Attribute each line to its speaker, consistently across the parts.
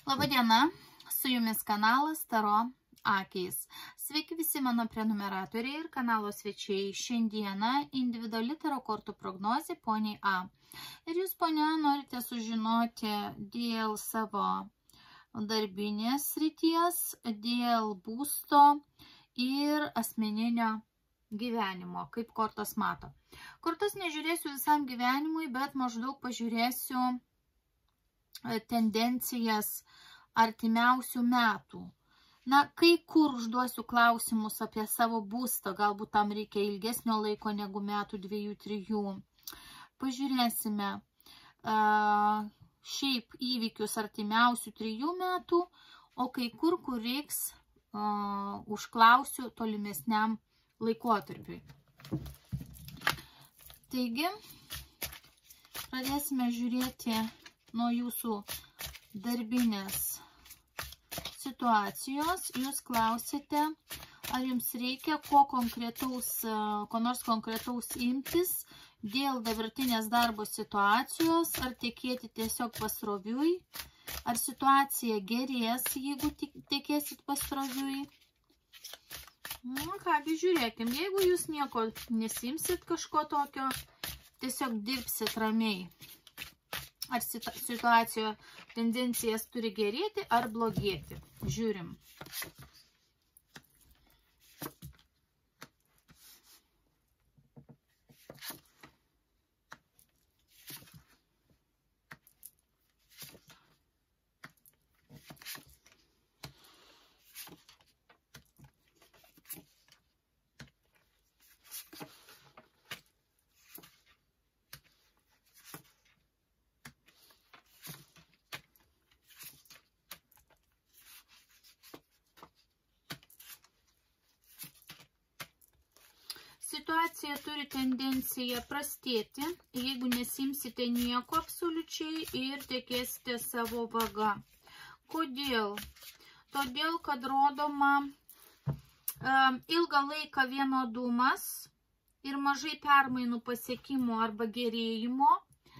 Speaker 1: Labadiena, su jumis kanalas Taro Akys. Sveiki visi mano prenumeratoriai ir kanalo svečiai. Šiandieną individuali taro kortų prognozė poniai A. Ir jūs, ponia, norite sužinoti dėl savo darbinės srities, dėl būsto ir asmeninio gyvenimo, kaip kortos mato. Kortas nežiūrėsiu visam gyvenimui, bet maždaug pažiūrėsiu tendencijas artimiausių metų. Na, kai kur užduosiu klausimus apie savo būstą, galbūt tam reikia ilgesnio laiko negu metų, 2-3. Pažiūrėsime šiaip įvykius artimiausių 3 metų, o kai kur reiks užklausiu tolimesniam laikotarpiui. Taigi, pradėsime žiūrėti nuo jūsų darbinės situacijos. Jūs klausite, ar jums reikia ko nors konkretaus imtis dėl dabartinės darbo situacijos, ar tikėti tiesiog pasroviui, ar situacija gerės, jeigu tikėsit pasroviui. Na, kągi, žiūrėkim, jeigu jūs nieko nesimsit kažko tokio, tiesiog dirbsit ramiai. Ar situacijoje tendencijas turi gerėti ar blogėti? Žiūrim. Situacija turi tendenciją prastėti, jeigu nesimsite nieko absoliučiai ir tekėsite savo vaga. Kodėl? Todėl, kad rodoma ilgą laiką vienodumas ir mažai permainų pasiekimo arba gerėjimo.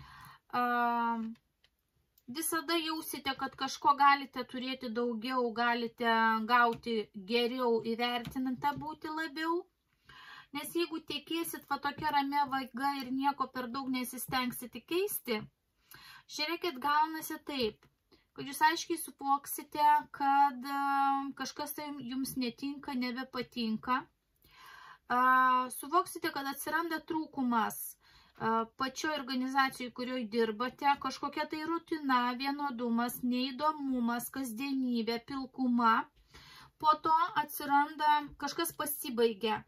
Speaker 1: Visada jausite, kad kažko galite turėti daugiau, galite gauti geriau, įvertinantą būti labiau. Nes jeigu tikėsit va tokia ramia vaga ir nieko per daug nesistengsit keisti, žiūrėkit, gaunasi taip, kad jūs aiškiai suvoksite, kad kažkas tai jums netinka, nebepatinka. Suvoksite, kad atsiranda trūkumas pačioje organizacijoje, kurioje dirbate, kažkokia tai rutina, vienodumas, neįdomumas, kasdienybė, pilkuma. Po to atsiranda, kažkas pasibaigia.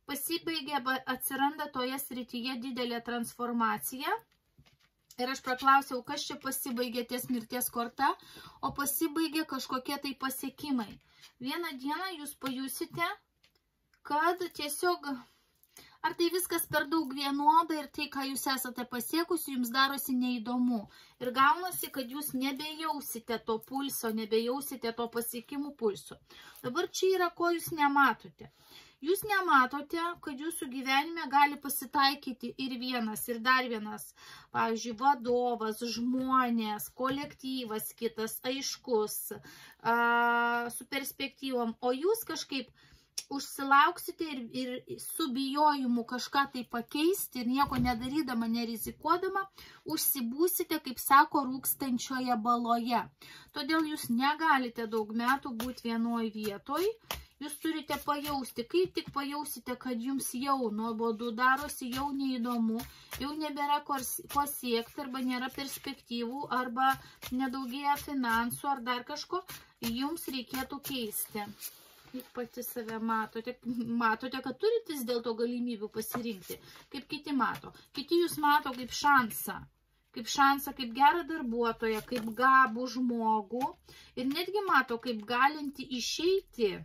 Speaker 1: Atsiranda toje srityje didelė transformacija. Ir aš paklausiau, kas čia pasibaigė ties mirties korta, o pasibaigė kažkokie tai pasiekimai. Vieną dieną jūs pajusite, kad tiesiog, ar tai viskas per daug vienoda ir tai, ką jūs esate pasiekusi, jums darosi neįdomu. Ir gaunasi, kad jūs nebejausite to pulso, nebejausite to pasiekimų pulso. Dabar čia yra, ko jūs nematote. Jūs nematote, kad jūsų gyvenime gali pasitaikyti ir vienas, ir dar vienas, pavyzdžiui, vadovas, žmonės, kolektyvas kitas, aiškus, su perspektyvom, o jūs kažkaip užsilauksite ir su bijojimu kažką tai pakeisti ir nieko nedarydama, nerizikuodama, užsibūsite, kaip sako, rūkstančioje baloje. Todėl jūs negalite daug metų būti vienoj vietoj. Jūs turite pajausti, kai tik pajausite, kad jums jau nuobodu darosi, jau neįdomu, jau nebėra ko siekti, arba nėra perspektyvų, arba nedaugėja finansų, ar dar kažko, jums reikėtų keisti. Kaip pati save matote, kad turite vis dėlto galimybių pasirinkti, kaip kiti mato. Kiti jūs mato kaip šansą, kaip gerą darbuotoją, kaip gabų žmogų ir netgi mato, kaip galinti išeiti.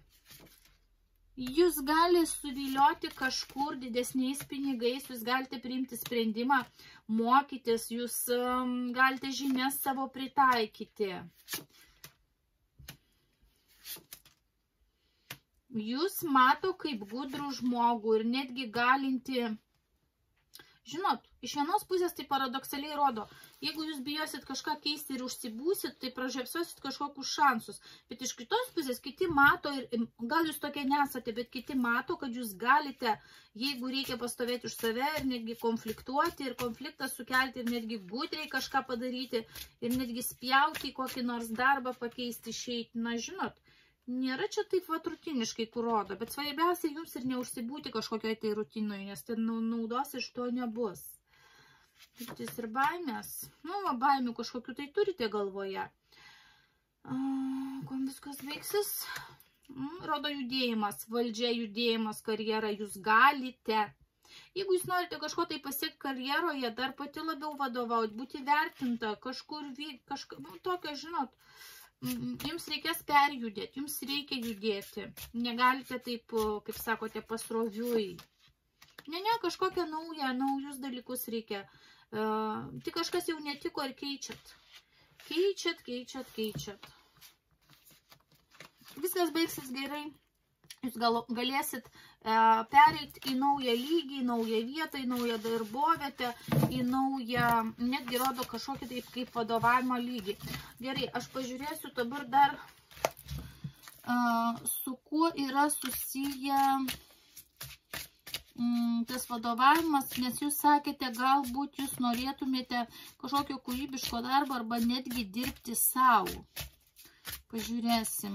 Speaker 1: Jūs gali suvilioti kažkur didesniais pinigais, jūs galite priimti sprendimą, mokytis, jūs galite žinias savo pritaikyti. Jūs mato kaip gudrų žmogų ir netgi galinti Žinot, iš vienos pusės tai paradoksaliai rodo, jeigu jūs bijosit kažką keisti ir užsibūsit, tai pražiopsosit kažkokius šansus. Bet iš kitos pusės kiti mato, ir gal jūs tokie nesate, bet kiti mato, kad jūs galite, jeigu reikia pastovėti už save ir netgi konfliktuoti ir konfliktą sukelti ir netgi gudriai kažką padaryti ir netgi spjauti į kokį nors darbą pakeisti, išeiti. Na, žinot, nėra čia taip vat rutiniškai, kur rodo, bet svarbiausia jums ir neužsibūti kažkokioj tai rutinoje, nes ten naudos iš to nebus. Piktis ir baimės. Nu, baimių kažkokiu tai turite galvoje. Kuo viskas veiksis? Rodo judėjimas, valdžia, judėjimas, karjera, jūs galite. Jeigu jūs norite kažko tai pasiekti karjeroje, dar pati labiau vadovauti, būti vertinta, kažkur vykti, kažką, nu, tokio, žinot, jums reikės perjudėti, jums reikia judėti. Negalite taip, kaip sakote, pasroviui. Ne, kažkokią naujus dalykus reikia. Tik kažkas jau netiko ir keičiat. Keičiat. Viskas baigsis gerai. Jūs galėsit pereiti į naują lygį, į naują vietą, į naują darbovietę, į naują, netgi rodo kažkokį taip kaip vadovavimo lygį. Gerai, aš pažiūrėsiu dabar dar, su kuo yra susiję tas vadovavimas, nes jūs sakėte, galbūt jūs norėtumėte kažkokio kūrybiško darbo arba netgi dirbti savo. Pažiūrėsim.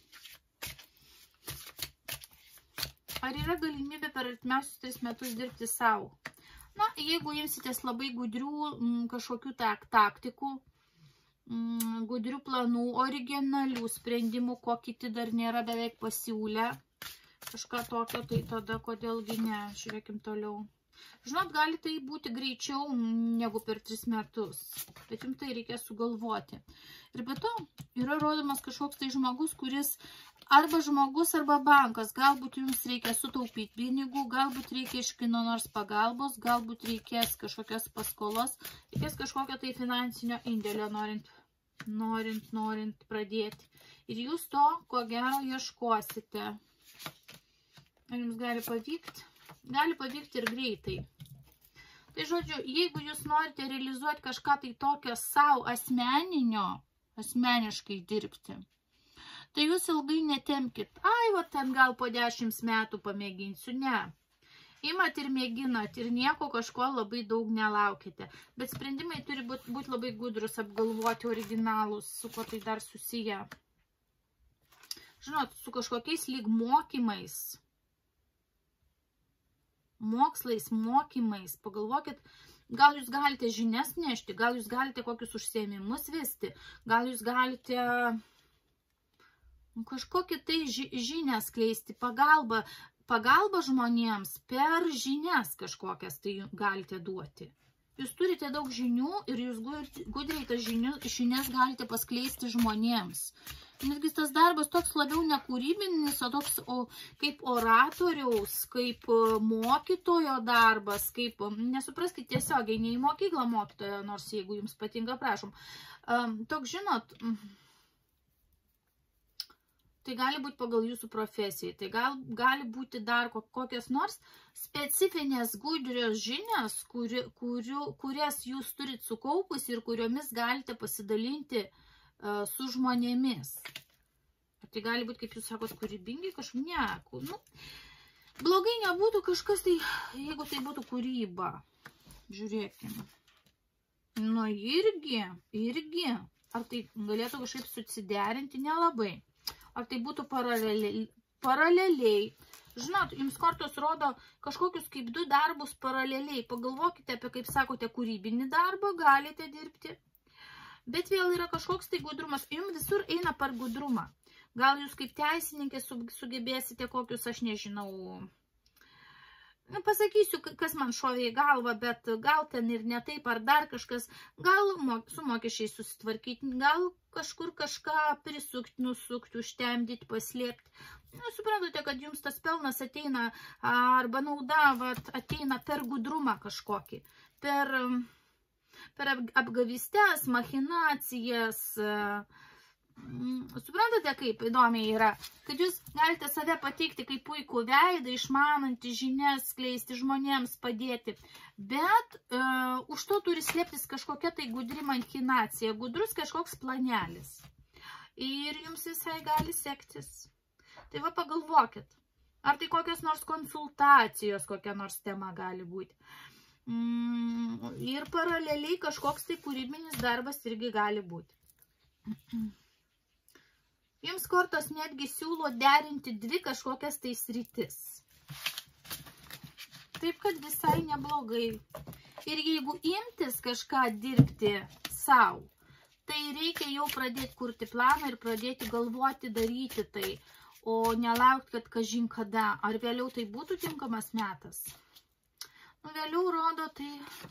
Speaker 1: Ar yra galimybė per artimiausius 3 metus dirbti savo? Na, jeigu imsitės labai gudrių kažkokių taktikų, gudrių planų, originalių sprendimų, ko kiti dar nėra beveik pasiūlę, kažką tokio, tai tada kodėlgi ne, žiūrėkim toliau. Žinot, gali tai būti greičiau negu per 3 metus, bet jums tai reikia sugalvoti. Ir be to yra rodomas kažkoks tai žmogus, kuris arba žmogus, arba bankas. Galbūt jums reikia sutaupyti pinigų, galbūt reikia iš kino nors pagalbos, galbūt reikės kažkokios paskolos, reikės kažkokio tai finansinio indėlio norint pradėti. Ir jūs to, ko gero, ieškosite. Ar jums gali pavykti? Gali pavykti ir greitai. Tai žodžiu, jeigu jūs norite realizuoti kažką tai tokio savo asmeniškai dirbti, tai jūs ilgai netempkit. Ai, va ten gal po 10 metų pamėginsiu. Ne. Imat ir mėginat ir nieko kažko labai daug nelaukite. Bet sprendimai turi būti labai gudrus, apgalvoti, originalūs, su ko tai dar susiję. Žinot, su kažkokiais lyg mokymais. Mokslais, mokymais, pagalvokit, gal jūs galite žinias nešti, gal jūs galite kokius užsiėmimus vesti, gal jūs galite kažkokį tai žinias skleisti, pagalba žmonėms per žinias kažkokias tai galite duoti. Jūs turite daug žinių ir jūs gudriai tas žinias galite paskleisti žmonėms. Netgi tas darbas toks labiau nekūrybinis, o toks kaip oratoriaus, kaip mokytojo darbas, kaip, nesupraskite tiesiogiai, ne į mokyklą mokytojo, nors jeigu jums patinka, prašom. Toks, žinot, tai gali būti pagal jūsų profesiją, tai gali būti dar kokios nors specifinės gudrios žinias, kurias jūs turit sukaupus ir kuriomis galite pasidalinti su žmonėmis. Tai gali būti, kaip jūs sakot, kūrybingai kažkaip, ne, nu, blogai nebūtų kažkas tai, jeigu tai būtų kūryba. Žiūrėkime. Nu, irgi, ar tai galėtų kažkaip susiderinti, nelabai. Ar tai būtų paraleliai. Žinot, jums kortos rodo kažkokius kaip 2 darbus paraleliai. Pagalvokite apie, kaip sakote, kūrybinį darbą, galite dirbti. Bet vėl yra kažkoks tai gudrumas. Jums visur eina per gudrumą. Gal jūs kaip teisininkė sugebėsite kokius, aš nežinau, pasakysiu, kas man šovė į galvą, bet gal ten ir ne taip, ar dar kažkas, gal su mokesčiai susitvarkyti, gal kažkur kažką prisukti, nusukti, užtemdyti, paslėpti. Suprantate, kad jums tas pelnas ateina, arba nauda ateina per gudrumą kažkokį, per apgavystės, machinacijas, Suprantate, kaip įdomiai yra, kad jūs galite save pateikti kaip puikų veidą, išmanantį žinias, skleisti žmonėms, padėti, bet už to turi slėptis kažkokia tai gudri machinacija, gudrus kažkoks planelis. Ir jums visai gali sektis. Tai va pagalvokit, ar tai kokios nors konsultacijos, kokia nors tema gali būti. Ir paraleliai kažkoks tai kūrybinis darbas irgi gali būti. Jums kortos netgi siūlo derinti dvi kažkokias tai sritis. Taip, kad visai neblogai. Ir jeigu imtis kažką dirbti savo, tai reikia jau pradėti kurti planą ir pradėti galvoti, daryti tai, o nelaukti, kad kažin kada. Ar vėliau tai būtų tinkamas metas? Vėliau rodo, tai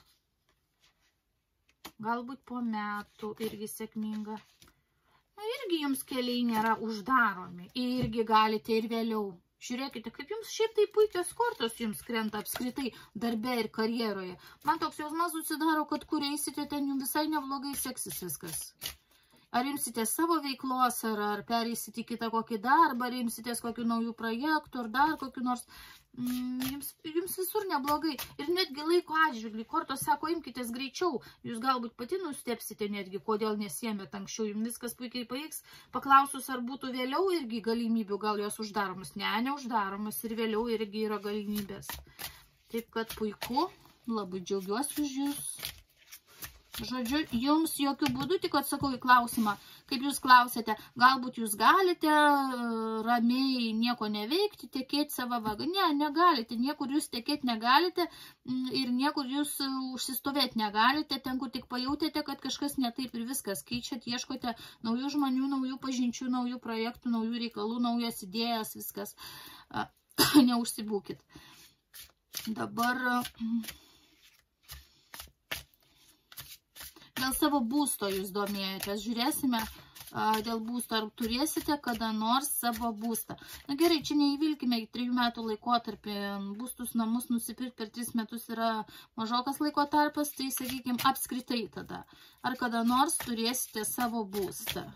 Speaker 1: galbūt po metų irgi sėkminga. Irgi jums keliai nėra uždaromi, irgi galite ir vėliau. Žiūrėkite, kaip jums šiaip tai puikios kortos jums krenta apskritai darbe ir karjeroje. Man toks jausmas susidaro, kad kur eisite, ten jums visai neblogai seksis viskas. Ar imsite savo veiklos, ar pereisite į kitą kokį darbą, ar imsitės kokių naujų projektų, ar dar kokių nors, jums visur neblogai. Ir netgi laiko atžvilgiu, kortos sako, imkitės greičiau, jūs galbūt pati nustepsite netgi, kodėl nesiemėt anksčiau, jums viskas puikiai pavyks. Paklausus, ar būtų vėliau irgi galimybių, gal jos uždaromas, neuždaromas ir vėliau irgi yra galimybės. Taip kad puiku, labai džiaugiuosi už jūs. Žodžiu, jums jokių būdų, tik atsakau į klausimą, kaip jūs klausėte, galbūt jūs galite ramiai nieko neveikti, tekėti savo vagą. Ne, negalite, niekur jūs tekėti negalite ir niekur jūs užsistovėti negalite, ten, kur tik pajautėte, kad kažkas ne taip ir viskas keičiat, ieškote naujų žmonių, naujų pažinčių, naujų projektų, naujų reikalų, naujas idėjas, viskas. Neužsibūkit. Dabar... Dėl savo būsto jūs domėjotės, žiūrėsime dėl būsto, ar turėsite kada nors savo būstą. Na gerai, čia neįvilkime į 3 metų laikotarpį, būstus namus nusipirkti per 3 metus yra mažokas laiko tarpas, tai sakykime apskritai tada. Ar kada nors turėsite savo būstą?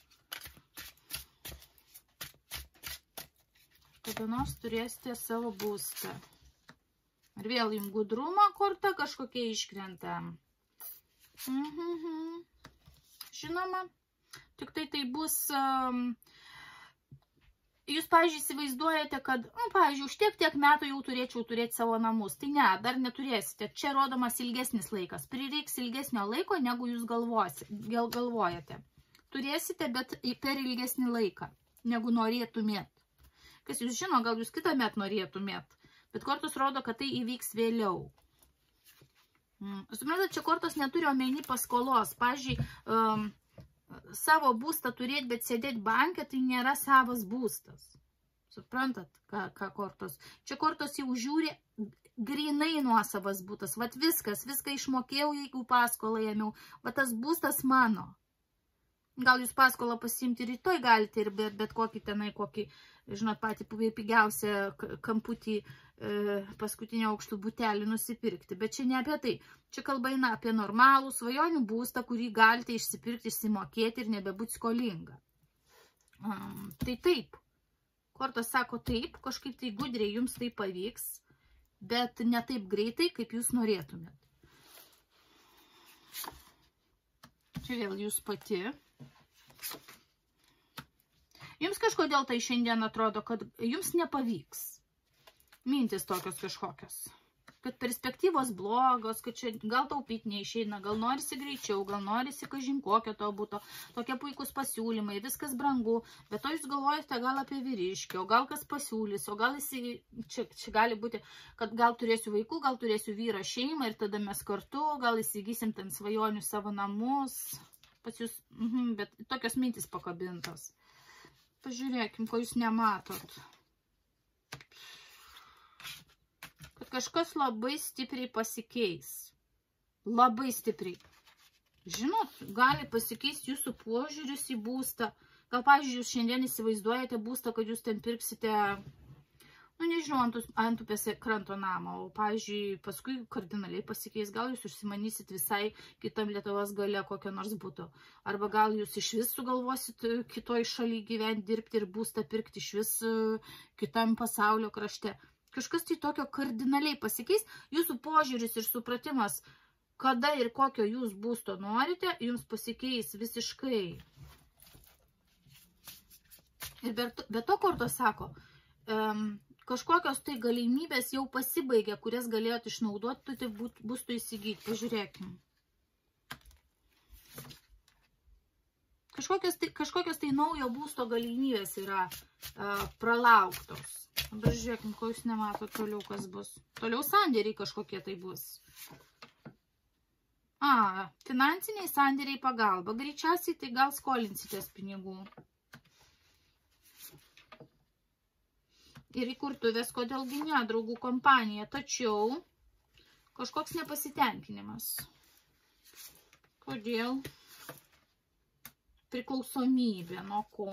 Speaker 1: Kada nors turėsite savo būstą. Ar vėl jums gudrumo korta kažkokia iškrenta? Žinoma, tik tai bus, jūs, pavyzdžiui, įsivaizduojate, kad, pavyzdžiui, už tiek metų jau turėčiau turėti savo namus. Tai ne, dar neturėsite. Čia rodomas ilgesnis laikas. Prireiks ilgesnio laiko, negu jūs galvojate. Turėsite, bet per ilgesnį laiką, negu norėtumėt. Kas jūs žino, gal jūs kitą metą norėtumėt, bet kortos rodo, kad tai įvyks vėliau. Suprantat, čia kortos neturi omeny paskolos. Pavyzdžiui, savo būstą turėti, bet sėdėti banke, tai nėra savas būstas. Suprantat, ką kortos? Čia kortos jau žiūri grinai nuosavas būtas. Vat viską išmokėjau, jeigu paskolą ėmiau. Vat tas būstas mano. Gal jūs paskolą pasiimti rytoj galite ir bet kokį tenai, žinot, patį pigiausią kamputį paskutinio aukštų butelį nusipirkti. Bet čia ne apie tai. Čia kalba eina apie normalų svajonių būstą, kurį galite išsipirkti, išsimokėti ir nebebūti skolinga. Tai taip. Kortos sako taip, kažkaip tai gudriai jums tai pavyks, bet ne taip greitai, kaip jūs norėtumėt. Čia vėl jūs pati. Jums kažkodėl tai šiandien atrodo, kad jums nepavyks. Mintis tokios kažkokios. Kad perspektyvos blogos, kad čia gal taupyti neišeina, gal norisi greičiau, gal norisi kažin kokio to būtų. Tokie puikus pasiūlymai, viskas brangu. Bet to jūs galvojate gal apie vyriškį, o gal kas pasiūlys, o gal čia gali būti, kad gal turėsiu vaikų, gal turėsiu vyro šeimą ir tada mes kartu, gal įsigysim ten svajonių savo namus. Pas jūs, bet tokios mintis pakabintos. Pažiūrėkim, ko jūs nematot. Kad kažkas labai stipriai pasikeis. Labai stipriai. Žinot, gali pasikeisti jūsų požiūris į būstą. Gal, pavyzdžiui, jūs šiandien įsivaizduojate būstą, kad jūs ten pirksite Nu, nežinau, ant upės kranto namą, o, pavyzdžiui, paskui kardinaliai pasikeis, gal jūs užsimanysit visai kitam Lietuvos gale kokio nors būtų. Arba gal jūs iš vis sugalvosit kitoj šaly gyventi, dirbti ir būstą pirkti iš vis kitam pasaulio krašte. Kažkas tai tokio kardinaliai pasikeis, jūsų požiūris ir supratimas, kada ir kokio jūs būsto norite, jums pasikeis visiškai. Ir be to kortos sako, kažkokios tai galimybės jau pasibaigė, kurias galėjot išnaudoti, tai būstų įsigyti. Pažiūrėkim. Kažkokios tai naujo būsto galimybės yra pralauktos. Dabar žiūrėkim, ko jūs nemato toliau, kas bus. Toliau sandėriai kažkokie tai bus. Finansiniai sandėriai pagalba. Greičiausiai tai gal skolinsitės pinigų. Ir įkurtuvės, kodėlgi ne, draugų kompanija, tačiau kažkoks nepasitenkinimas. Kodėl? Priklausomybė, nuo ko?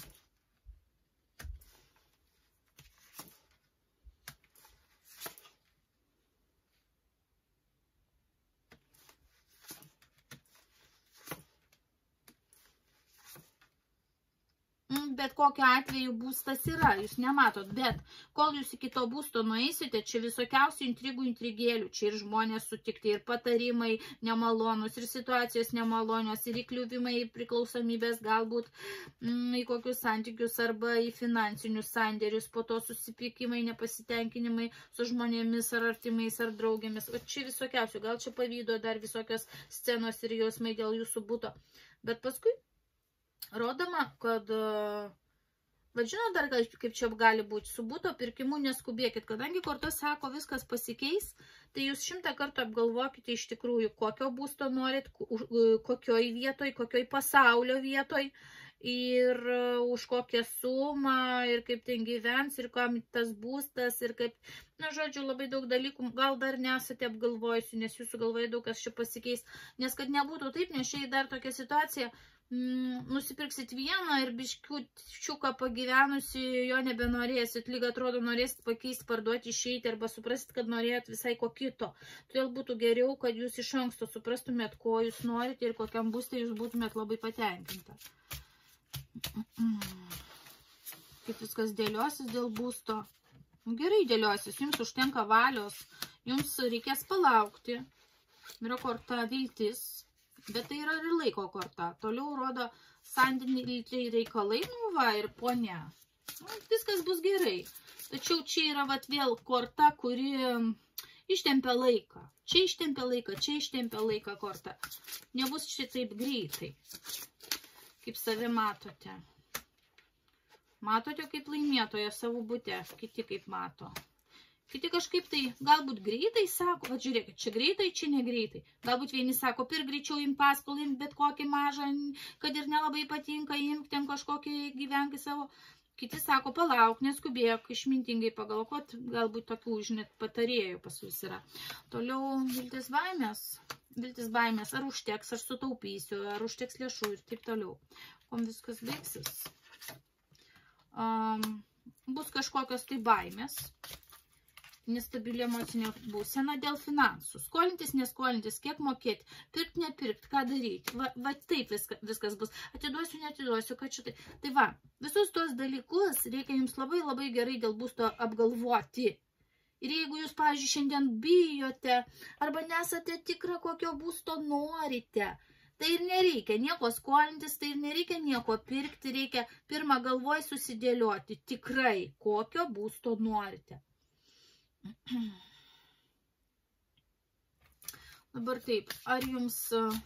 Speaker 1: Bet kokiu atveju būstas yra, jūs nematot, bet kol jūs iki to būsto nueisite, čia visokiausių intrigėlių, čia ir žmonės sutikti, ir patarimai nemalonus, ir situacijos nemalonios, ir įkliuvimai, priklausomybės galbūt į kokius santykius arba į finansinius sandėrius, po to susipykimai, nepasitenkinimai su žmonėmis ar artimais ar draugėmis, o čia visokiausių, gal čia pavydo dar visokios scenos ir jausmai dėl jūsų buto, bet paskui rodoma, kad, žinot dar, kaip čia gali būti, su buto pirkimu neskubėkit, kadangi korta sako, viskas pasikeis, tai jūs 100 kartų apgalvokite iš tikrųjų, kokio būsto norit, kokioj vietoj, kokioj pasaulio vietoj, ir už kokią sumą, ir kaip ten gyvens, ir kam tas būstas, ir kaip, na, žodžiu, labai daug dalykų, gal dar nesate apgalvojusi, nes jūsų galvoje daug kas čia pasikeis, nes kad nebūtų taip, nes čia dar tokia situacija, nusipirksit vieną ir biškiuką pagyvenusi, jo nebenorėsit, lyg atrodo norėsit pakeisti, parduoti, išeiti, arba suprasit, kad norėjot visai ko kito. Todėl būtų geriau, kad jūs iš anksto suprastumėt, ko jūs norite ir kokiam būste jūs būtumėt labai patenkinta. Kaip viskas dėliosis dėl būsto. Gerai dėliosis, jums užtenka valios, jums reikės palaukti. Yra korta viltis. Bet tai yra ir laiko korta. Toliau rodo sandėliai reikalai, nu va, ir ponia. Viskas bus gerai. Tačiau čia yra vat vėl korta, kuri ištempia laiką. Čia ištempia laiką, čia ištempia laiką korta. Nebus čia taip greitai, kaip save matote. Matote kaip laimėtoje savo bute, kiti kaip mato. Kiti kažkaip tai galbūt greitai sako, va žiūrėkit, čia greitai, čia negreitai. Galbūt vieni sako, pirk greičiau im paskolą, im bet kokį mažą, kad ir nelabai patinka, imk ten kažkokį gyvenki savo. Kiti sako, palauk, neskubėk, išmintingai pagalvot, galbūt tokių, žinot, patarėjų pas jūs yra. Toliau viltis baimės, ar užteks, ar sutaupysiu, ar užteks lėšų ir taip toliau. Kom viskas baigsis? Bus kažkokios tai baimės. Nestabili emocinė būsena dėl finansų. Skolintis, neskolintis, kiek mokėti, pirkt, nepirkt, ką daryti. Va taip viskas bus. Atiduosiu, neatiduosiu, kad šitai. Tai va, visus tos dalykus reikia jums labai labai gerai dėl būsto apgalvoti. Ir jeigu jūs, pavyzdžiui, šiandien bijote, arba nesate tikra, kokio būsto norite, tai ir nereikia nieko skolintis, tai ir nereikia nieko pirkti, reikia pirmą galvoj susidėlioti tikrai, kokio būsto norite. Dabar taip, ar jums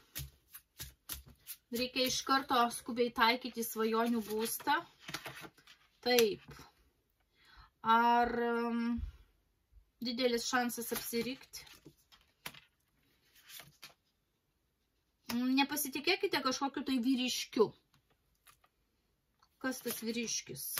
Speaker 1: reikia iš karto skubiai taikyti svajonių būstą? Taip. Ar didelis šansas apsirikti? Nepasitikėkite kažkokiu tai vyriškiu. Kas tas vyriškis?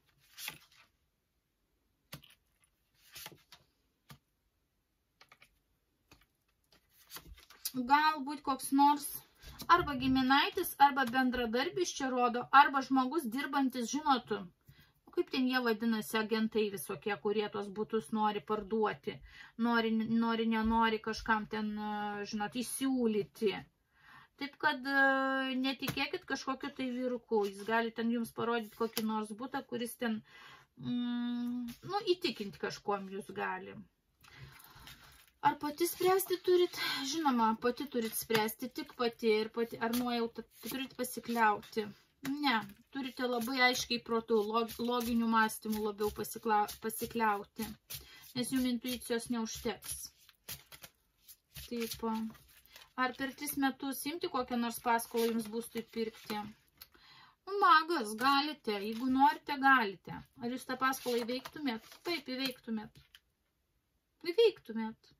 Speaker 1: Galbūt koks nors arba giminaitis, arba bendradarbis čia rodo, arba žmogus dirbantis, žinot, kaip ten jie vadinasi, agentai visokie, kurie tos butus nori parduoti, nenori kažkam ten, žinot, įsiūlyti. Taip kad netikėkit kažkokiu tai vyruku, jis gali ten jums parodyti kokį nors butą, kuris ten, nu, įtikinti kažkuom jūs gali. Ar pati spręsti turit? Žinoma, pati turit spręsti, tik pati ir pati, ar nuojautą turit pasikliauti. Ne, turite labai aiškiai protų, loginių mąstymų labiau pasikliauti, nes jums intuicijos neužteks. Taip. Ar per 3 metus imti kokią nors paskolą jums būstui pirkti? Magas, galite, jeigu norite, galite. Ar jūs tą paskolą įveiktumėt? Taip, įveiktumėt. Įveiktumėt.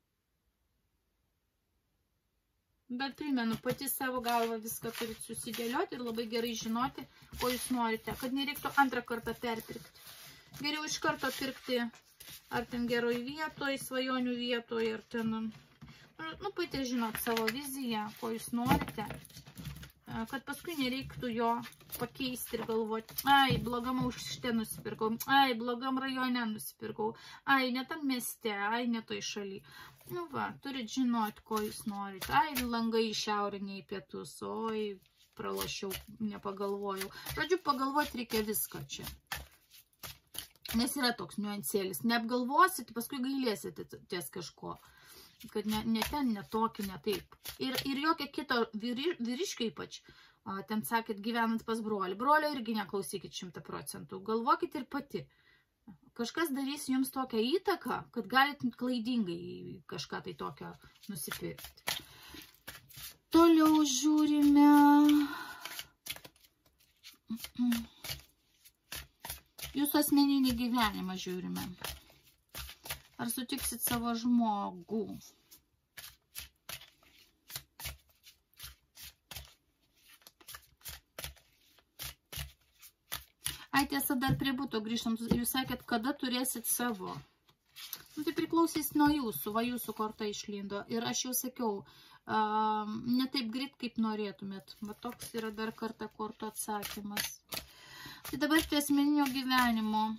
Speaker 1: Bet primenu, pati savo galvą viską turit susidėlioti ir labai gerai žinoti, ko jūs norite, kad nereiktų antrą kartą perpirkti. Geriau iš karto pirkti, ar ten geroj vietoj, svajonių vietoj, ar ten... Nu, pati žinot savo viziją, ko jūs norite, kad paskui nereiktų jo pakeisti ir galvoti, ai, blogam aukšte nusipirkau, ai, blogam rajone nusipirkau, ai, ne tam mieste, ai, ne toj šaly. Nu va, turit žinoti, ko jūs norite. Ai, langai į šiaurę, ne į pietus, oi, pralošiau, nepagalvojau. Žodžiu, pagalvoti reikia viską čia. Nes yra toks niuansėlis. Neapgalvosite, paskui gailėsite ties kažko. Kad ne ten, ne tokį, ne taip. Ir jokia kito vyriškio ypač, ten sakėt, gyvenant pas brolį. Brolio irgi neklausykit 100%. Galvokit ir pati. Kažkas darys jums tokią įtaką, kad galit klaidingai kažką tai tokio nusipirkti. Toliau žiūrime. Jūsų asmeninį gyvenimą žiūrime. Ar sutiksit savo žmogų? Ai, tiesa, dar prie buto grįžtam. Jūs sakėt, kada turėsit savo. Nu, tai priklausys nuo jūsų. Va, jūsų korta išlindo. Ir aš jau sakiau, ne taip greit, kaip norėtumėt. Va, toks yra dar kartą korto atsakymas. Tai dabar prie asmeninio gyvenimo.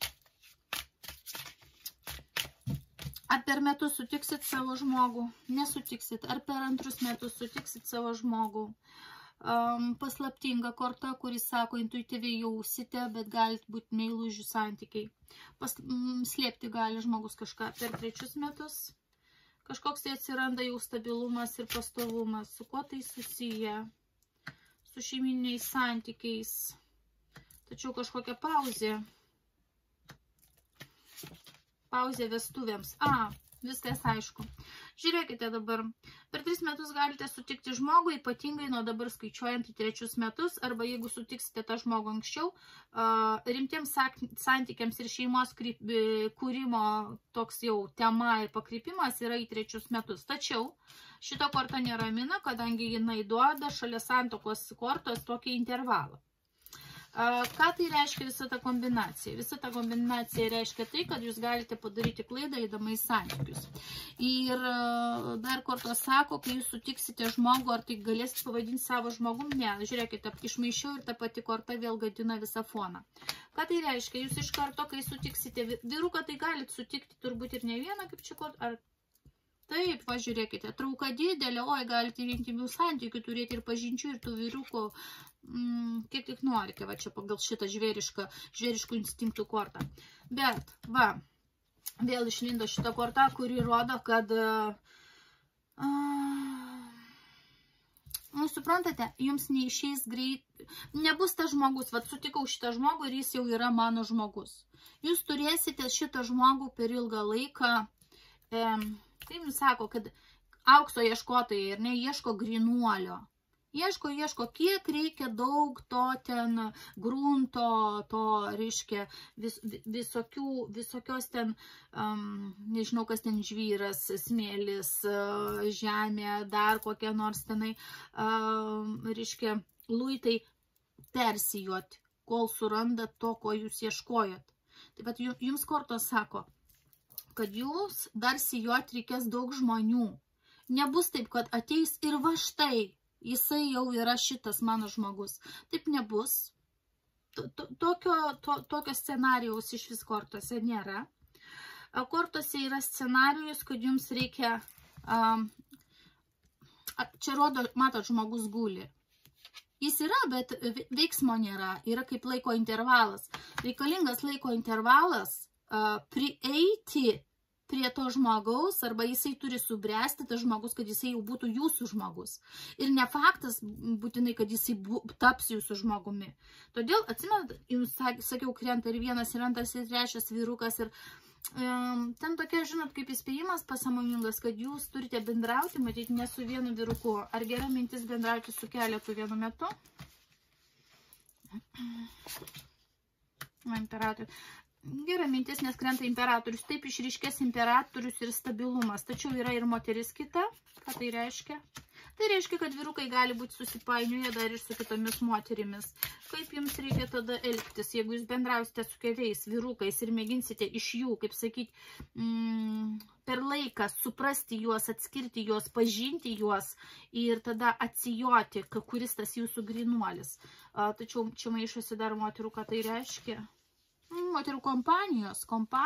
Speaker 1: Ar per metus sutiksit savo žmogų? Nesutiksit. Ar per 2 metus sutiksit savo žmogų? Paslaptinga korta, kuris sako, intuityviai jausite, bet galit būti meilužių santykiai. Slėpti gali žmogus kažką per 3 metus. Kažkoks tai atsiranda jau stabilumas ir pastovumas. Su kuo tai susiję? Su šeiminiais santykiais. Tačiau kažkokia pauzė. Pauzė vestuvėms. Viskas aišku. Žiūrėkite dabar. Per 3 metus galite sutikti žmogų, ypatingai nuo dabar skaičiuojant į 3 metus, arba jeigu sutiksite tą žmogų anksčiau, rimtiems santykiams ir šeimos kūrimo toks jau tema ir pakrypimas yra į 3 metus. Tačiau šito korta neramina, kadangi jinai duoda šalia santokos kortos tokį intervalą. Ką tai reiškia visa ta kombinacija? Visa ta kombinacija reiškia tai, kad jūs galite padaryti klaidą įdama į santykius. Ir dar kortos sako, kai jūs sutiksite žmogų, ar tai galėsite pavadinti savo žmogum? Ne, žiūrėkite, išmaišiau ir ta pati korta vėl gadina visą foną. Ką tai reiškia? Jūs iš karto, kai sutiksite vyruką, tai galite sutikti turbūt ir ne vieną, kaip čia kortą, ar taip, va žiūrėkite, trauka didelė, oi, galite ir intimių santykių turėti ir pažinčių, ir tų vyrukų, kiek tik norite, va čia pagal šitą žvėriškų instinktų kortą. Bet, va, vėl išlindo šitą kortą, kuri rodo, kad, nu, suprantate, jums neišeis greit, nebus tas žmogus, va, sutikau šitą žmogų ir jis jau yra mano žmogus. Jūs turėsite šitą žmogų per ilgą laiką, tai jums sako, kad aukso ieškotojai ir neieško grinuolio. Ieško, kiek reikia daug to ten grunto, to, reiškia, visokios ten, nežinau, kas ten žvyras, smėlis, žemė, dar kokie nors tenai, reiškia, luitai persijot, kol suranda to, ko jūs ieškojot. Taip pat jums kortos sako, kad jūs dar sijot reikės daug žmonių. Nebus taip, kad ateis ir va štai. Jisai jau yra šitas mano žmogus. Taip nebus. tokio scenarijaus iš vis kortose nėra. Kortose yra scenarijus, kad jums reikia, čia rodo, matot, žmogus guli. Jis yra, bet veiksmo nėra, yra kaip laiko intervalas. Reikalingas laiko intervalas prieiti prie to žmogaus, arba jisai turi subręsti tas žmogus, kad jisai jau būtų jūsų žmogus. Ir ne faktas būtinai, kad jisai taps jūsų žmogumi. Todėl, atsimenat, jums sakiau, krenta ir vienas, ir antras, ir trečias vyrukas. Ir ten tokia, žinot, kaip įspėjimas pasąmoningas, kad jūs turite bendrauti, matyti, ne su vienu vyruku. Ar gera mintis bendrauti su keletu vienu metu? Imperatorius. Gera mintis, nes krenta imperatorius. Taip išryškės imperatorius ir stabilumas. Tačiau yra ir moteris kita. Ką tai reiškia? Tai reiškia, kad vyrukai gali būti susipainioję dar ir su kitomis moterimis. Kaip jums reikia tada elgtis, jeigu jūs bendrausite su keliais vyrukais ir mėginsite iš jų, kaip sakyti, per laiką suprasti juos, atskirti juos, pažinti juos ir tada atsijoti, kuris tas jūsų grynuolis. Tačiau čia maišosi dar moterų, ką tai reiškia? Moterų kompanijos.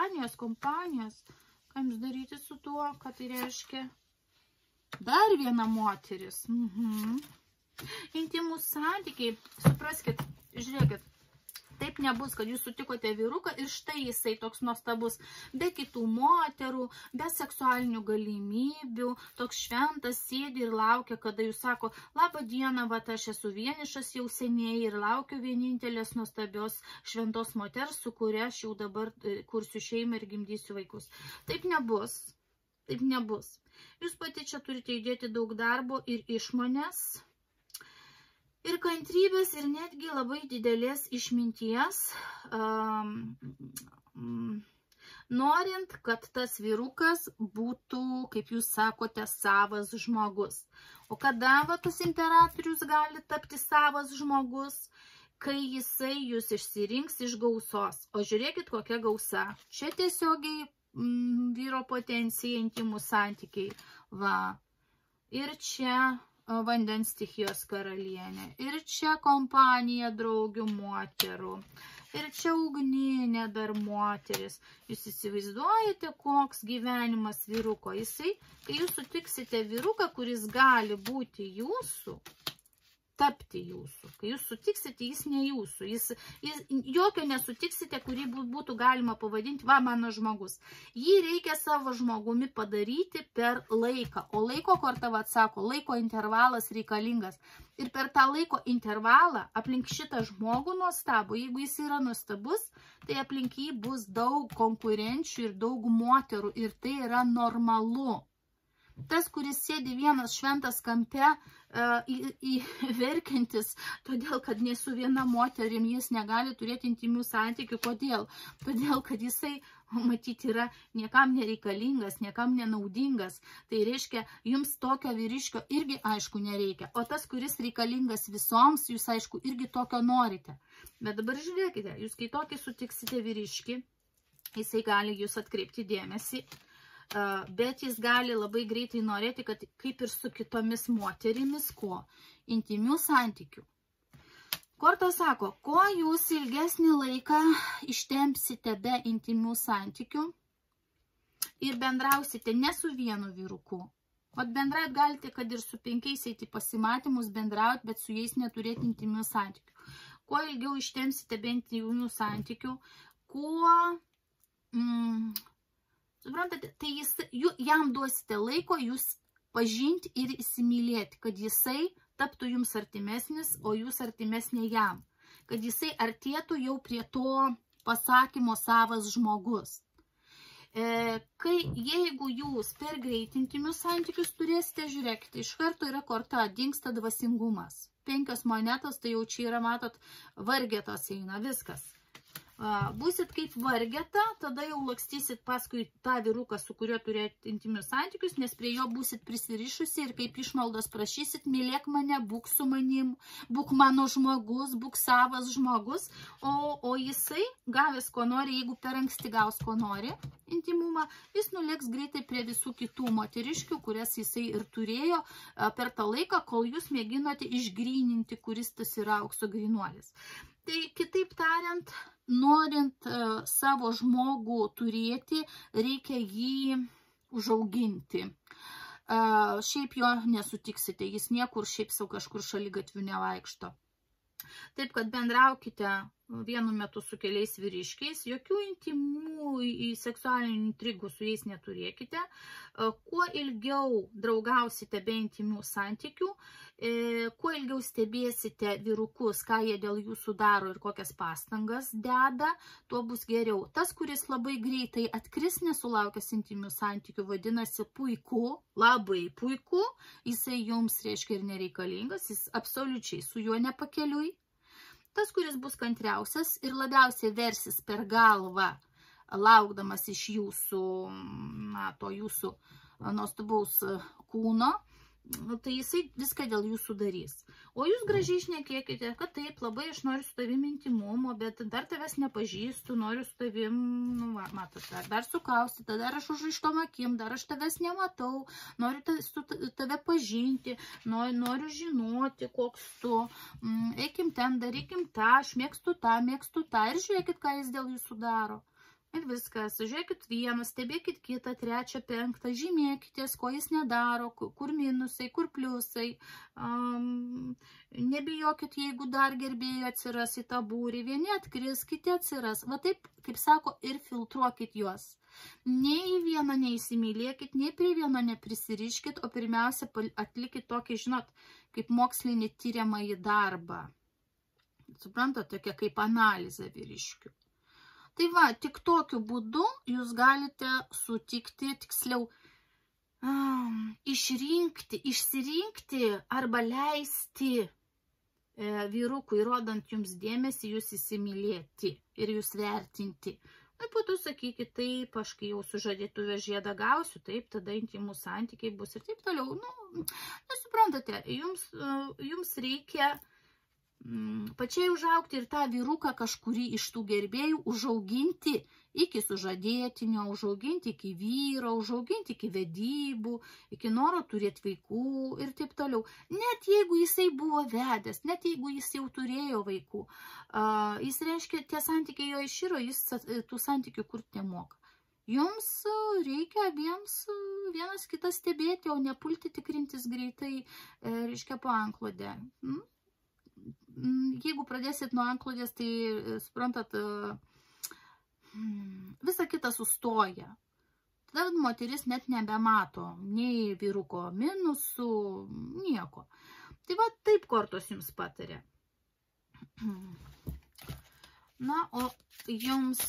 Speaker 1: Ką jums daryti su tuo, ką tai reiškia? Dar viena moteris. Intimus santykiai. Supraskit, žiūrėkit. Taip nebus, kad jūs sutikote vyruką ir štai jisai toks nuostabus, be kitų moterų, be seksualinių galimybių, toks šventas sėdi ir laukia, kada jūs sako, labą dieną, vat aš esu vienišas jau seniai ir laukiu vienintelės nuostabios šventos moters, su kuria aš jau dabar kursiu šeimą ir gimdysiu vaikus. Taip nebus. Taip nebus. Jūs pati čia turite įdėti daug darbo ir išmonės, ir kantrybės, ir netgi labai didelės išminties, norint, kad tas vyrukas būtų, kaip jūs sakote, savas žmogus. O kada tas imperatorius gali tapti savas žmogus? Kai jisai jūs išsirinks iš gausos. O žiūrėkit, kokia gausa. Čia tiesiogiai vyro potencija, intimų santykiai. Va. Ir čia vandens stichijos karalienė. Ir čia kompanija draugių moterų. Ir čia ugninė dar moteris. Jūs įsivaizduojate, koks gyvenimas vyruko. Jisai, kai jūs sutiksite vyruką, kuris gali būti jūsų, tapti jūsų. Kai jūs sutiksite, jis ne jūsų. Jokio nesutiksite, kurį būtų galima pavadinti, va, mano žmogus. Jį reikia savo žmogumi padaryti per laiką. O laiko korta, va, sako, laiko intervalas reikalingas. Ir per tą laiko intervalą, aplink šitą žmogų nuostabų, jeigu jis yra nuostabus, tai aplink jį bus daug konkurenčių ir daug moterų. Ir tai yra normalu. Tas, kuris sėdi vienas šventas kampe, verkiantis, todėl, kad ne su viena moterim jis negali turėti intimių santykių. Kodėl? Todėl, kad jisai, matyti, yra niekam nereikalingas, niekam nenaudingas. Tai reiškia, jums tokio vyriškio irgi, aišku, nereikia. O tas, kuris reikalingas visoms, jūs, aišku, irgi tokio norite. Bet dabar žiūrėkite, jūs kai tokį sutiksite vyriškį, jisai gali jūs atkreipti dėmesį, bet jis gali labai greitai norėti, kad kaip ir su kitomis moterimis, ko? Intimių santykių. Korta sako, kuo jūs ilgesnį laiką ištempsite be intimių santykių ir bendrausite ne su vienu vyruku. O bendraut galite, kad ir su 5 eiti pasimatymus bendraut, bet su jais neturėti intimių santykių. Kuo ilgiau ištempsite be intimių santykių, kuo... Suprantate, tai jam duosite laiko jūs pažinti ir įsimylėti, kad jisai taptų jums artimesnis, o jūs artimesnė jam. Kad jisai artėtų jau prie to pasakymo savas žmogus. Jeigu jūs per greit intimius santykius turėsite, žiūrėkite, iš karto yra korta, dingsta dvasingumas. 5 monetos, tai jau čia yra, matot, vargetos eina, viskas. Būsit kaip vargeta, tada jau lakstysit paskui tą vyruką, su kuriuo turėt intimius santykius, nes prie jo būsit prisirišusi ir kaip išmaldos prašysit, mylėk mane, būk su manim, būk mano žmogus, būk savas žmogus, o jisai, gavęs ko nori, jeigu per anksti gaus ko nori, intimumą, jis nulėks greitai prie visų kitų moteriškių, kurias jisai ir turėjo per tą laiką, kol jūs mėginote išgryninti, kuris tas yra aukso grynuolis. Tai kitaip norint savo žmogų turėti, reikia jį užauginti. Šiaip jo nesutiksite, jis niekur šiaip sau kažkur šaligatvių nevaikšto. Taip, kad bendraukite vienu metu su keliais vyriškiais, jokių intimų seksualinių intrigų su jais neturėkite. Kuo ilgiau draugausite be intimių santykių, kuo ilgiau stebėsite vyrukus, ką jie dėl jūsų daro ir kokias pastangas deda, tuo bus geriau. Tas, kuris labai greitai atkris nesulaukęs intimių santykių, vadinasi puiku, labai puiku, jisai jums reiškia ir nereikalingas, jis absoliučiai su juo nepakeliui. Tas, kuris bus kantriausias ir labiausiai versis per galvą, laukdamas iš jūsų, to jūsų nuostabaus kūno, tai jisai viską dėl jūsų darys. O jūs gražiai šnekėkite, kad taip, labai aš noriu su tavim intimumo, bet dar tavęs nepažįstu, noriu su tavim, matote, dar sukaustyti, dar aš užrištom akim, dar aš tavęs nematau, noriu tave pažinti, noriu žinoti, koks tu, eikim ten, darykim tą, aš mėgstu tą ir žiūrėkit, ką jis dėl jūsų daro. Ir viskas, žiūrėkit vieną, stebėkit kitą, trečią, penktą, žymėkitės, ko jis nedaro, kur minusai, kur pliusai. Nebijokit, jeigu dar gerbėjų atsiras į tą būrį, vieni atkris, kiti atsiras. Va taip, kaip sako, ir filtruokit juos. Nei į vieną neįsimylėkit, nei prie vieno neprisiriškit, o pirmiausia atlikit tokį, žinot, kaip mokslinį tyriamąjį darbą. Suprantate, tokia kaip analizė vyriškių. Tai va, tik tokiu būdu jūs galite sutikti, tiksliau, išsirinkti arba leisti vyrukui, rodant jums dėmesį, jūs įsimylėti ir jūs vertinti. Na, po to sakykit, taip, aš kai jau sužadėtuvę žiedą gausiu, taip, tada intimų santykiai bus ir taip toliau. Suprantate, jums reikia pačiai užaugti ir tą vyruką kažkurį iš tų gerbėjų užauginti iki sužadėtinio, užauginti iki vyro, užauginti iki vedybų, iki noro turėti vaikų ir taip toliau. Net jeigu jisai buvo vedęs, net jeigu jis jau turėjo vaikų, jis reiškia, tie santykiai jo iširo, jis tų santykių kurti nemoka. Jums reikia vienas kitą stebėti, o nepulti tikrintis greitai, reiškia, po antklodę. Jeigu pradėsit nuo antklodės, tai, suprantat, visa kita sustoja. Tada moteris net nebemato nei vyruko minusų, nieko. Tai va, taip kortos jums patarė. Na, o jums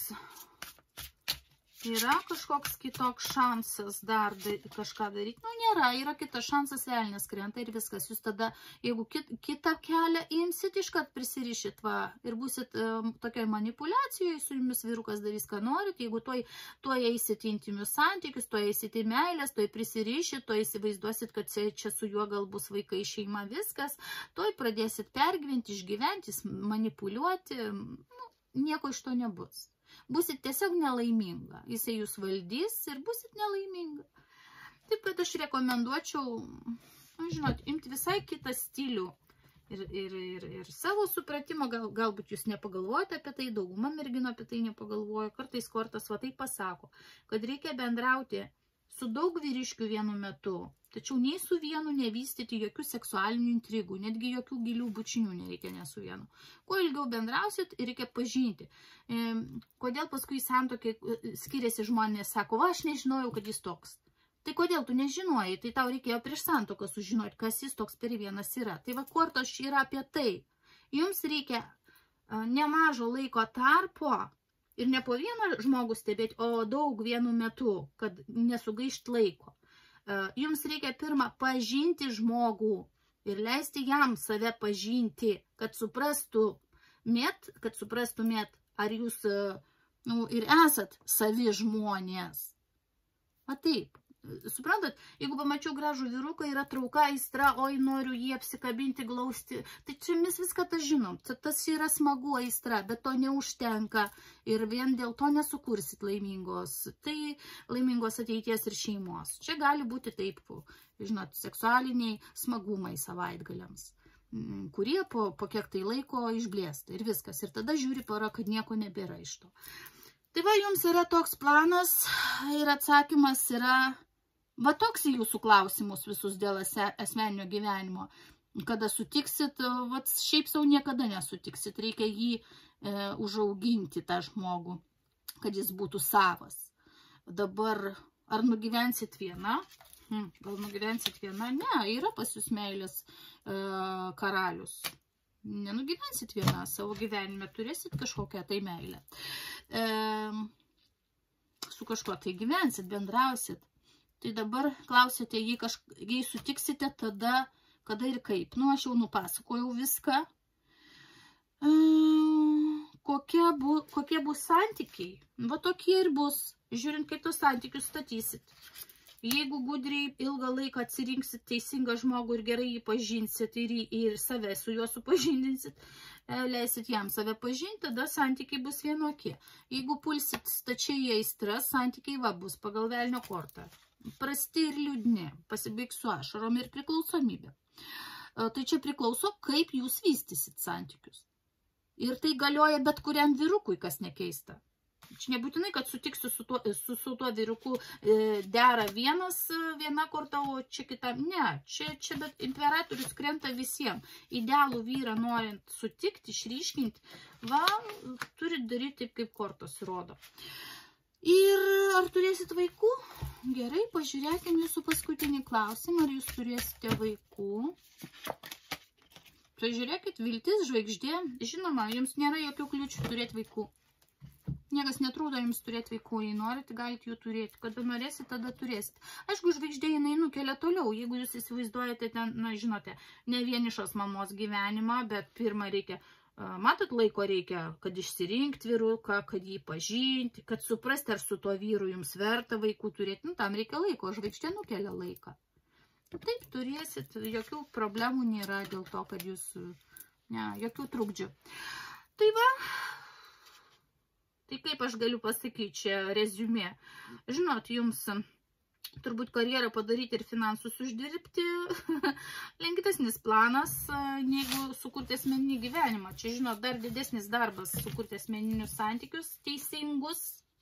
Speaker 1: yra kažkoks kitoks šansas dar kažką daryti? Nu, nėra, yra kitas šansas, velnias krenta ir viskas. Jūs tada, jeigu kitą kelią imsit, iškart prisirišit, va, ir būsit tokioj manipulacijoje, su jumis vyrukas darys, ką norit, jeigu tuoj eisit intimius santykius, tuoj eisit į meilės, tuoj prisirišit, tuoj įsivaizduosit, kad čia su juo gal bus vaikai, šeima, viskas, tuoj pradėsit pergyventi, išgyventi, manipuliuoti, nieko iš to nebus. Busit tiesiog nelaiminga. Jisai jūs valdys ir busit nelaiminga. Taip, kad aš rekomenduočiau, žinot, imti visai kitą stilių ir savo supratimo, galbūt jūs nepagalvojate apie tai, dauguma merginų apie tai nepagalvoja, kartais kortas va tai pasako, kad reikia bendrauti su daug vyriškių vienu metu, tačiau nei su vienu nevystyti jokių seksualinių intrigų, netgi jokių gilių bučinių nereikia ne su vienu. Kuo ilgiau bendrausit, reikia pažinti. Kodėl paskui santuokai skiriasi žmonės, sako, va, aš nežinojau, kad jis toks. Tai kodėl tu nežinojai, tai tau reikėjo prieš santuoką sužinoti, kas jis toks per vienas yra. Tai va, kortos yra apie tai. Jums reikia nemažo laiko tarpo ir ne po vieną žmogų stebėti, o daug vienu metu, kad nesugaišt laiko. Jums reikia pirmą pažinti žmogų ir leisti jam save pažinti, kad suprastumėt, ar jūs ir esat savi žmonės. Va taip. Suprantat, jeigu pamačiau gražų vyruką, yra trauka, aistra, oi, noriu jį apsikabinti, glausti, tai čia mes viską tą žinom, tas yra smagu aistra, bet to neužtenka ir vien dėl to nesukursit laimingos ateities ir šeimos. Čia gali būti taip, žinot, seksualiniai smagumai savaitgaliams. kurie po kiek tai laiko išblėsta ir viskas. Ir tada žiūri pora, kad nieko nebėra iš to. Tai va, jums yra toks planas ir atsakymas yra, va toks į jūsų klausimus visus dėl asmeninio gyvenimo. Kada sutiksit, va šiaip sau niekada nesutiksit, reikia jį užauginti, tą žmogų, kad jis būtų savas. Dabar, ar nugyvensit viena? Gal nugyvensit viena? Ne, yra pas jūs meilės karalius. Nenugyvensit viena, savo gyvenime turėsit kažkokią tai meilę. Su kažkuo tai gyvensit, bendrausit. Tai dabar klausite, jei sutiksite, tada, kada ir kaip. Nu, aš jau nupasakojau viską. Kokie bus santykiai? Va tokie ir bus. Žiūrint, kaip tos santykius statysit. Jeigu gudriai ilgą laiką atsirinksit teisingą žmogų ir gerai jį pažinsit ir save su juo supažindinsit, leisit jam save pažinti, tada santykiai bus vienokie. Jeigu pulsit stačiai į aistras, santykiai va bus pagal velnio kortą. Prasti ir liūdni, pasibaigs su ašarom ir priklausomybė. Tai čia priklauso, kaip jūs vystysit santykius. Ir tai galioja bet kuriam vyrukui, kas nekeista. Čia nebūtinai, kad sutiksiu su tuo vyruku dera viena korta, o čia kitam. Ne, čia bet imperatorius krenta visiems. Idealų vyrą norint sutikti, išryškinti, va, turit daryti taip, kaip kortos rodo. Ir ar turėsit vaikų? Gerai, pažiūrėkim jūsų paskutinį klausimą, ar jūs turėsite vaikų. Pažiūrėkit, viltis, žvaigždė. Žinoma, jums nėra jokių kliūčių turėti vaikų. Niekas netrūdo jums turėti vaikų, jei norite, galite jų turėti. Kada norėsit, tada turėsit. Aišku, žvaigždė jinai nukelia toliau. Jeigu jūs įsivaizduojate ten, na, žinote, ne vienišos mamos gyvenimą, bet pirmą reikia, matot, laiko reikia, kad išsirinkti vyruką, kad jį pažinti, kad suprasti, ar su tuo vyru jums verta vaikų turėti. Nu, tam reikia laiko, žvaigždė nukelia laiką. Taip, turėsit, jokių problemų nėra dėl to, kad jūs, ne, jokių trukdžių. Tai va. Tai kaip aš galiu pasakyti, čia reziumė. Žinot, jums turbūt karjerą padaryti ir finansus uždirbti lengvesnis planas, negu sukurti asmeninį gyvenimą. Čia, žinot, dar didesnis darbas sukurti asmeninius santykius teisingus.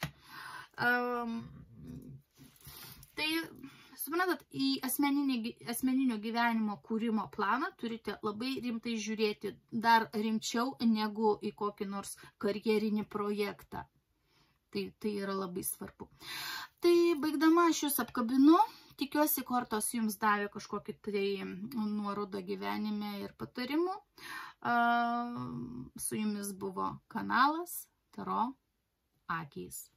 Speaker 1: Tai, suprantat, į asmeninio gyvenimo kūrimo planą turite labai rimtai žiūrėti, dar rimčiau negu į kokį nors karjerinį projektą. Tai yra labai svarbu. Tai baigdama aš jūs apkabinu, tikiuosi kortos jums davė kažkokį tai nuorodą gyvenime ir patarimų. Su jumis buvo kanalas Taro akys.